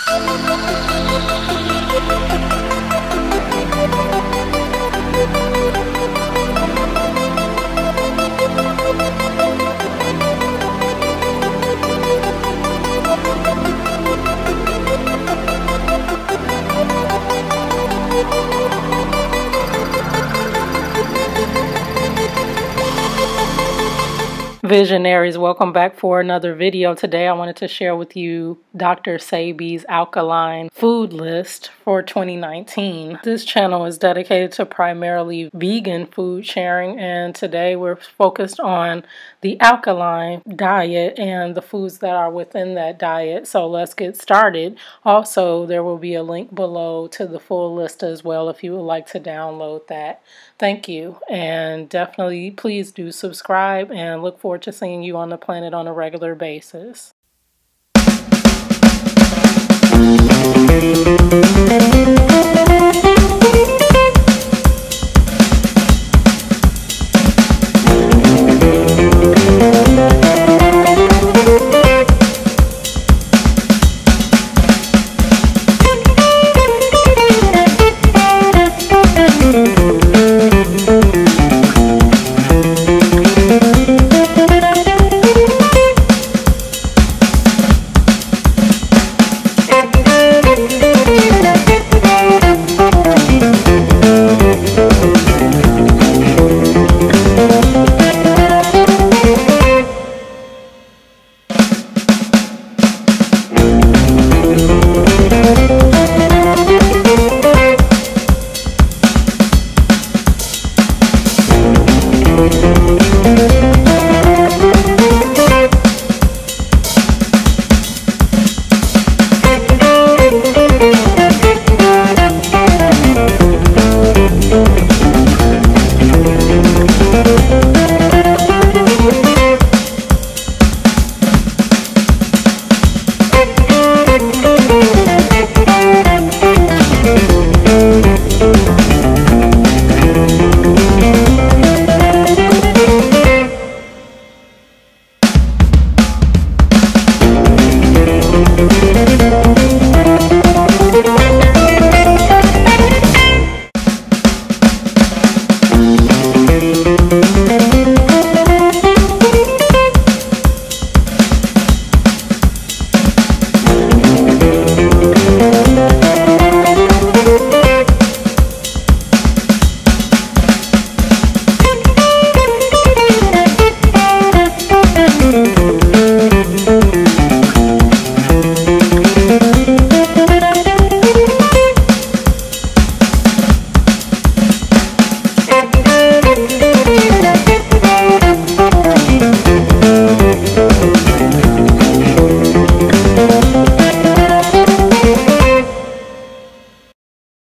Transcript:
Visionaries, welcome back for another video. Today I wanted to share with you Dr. Sebi's Alkaline food list for 2019. This channel is dedicated to primarily vegan food sharing, and today we're focused on the alkaline diet and the foods that are within that diet. So let's get started. Also, there will be a link below to the full list as well if you would like to download that. Thank you, and definitely please do subscribe, and look forward to seeing you on the planet on a regular basis.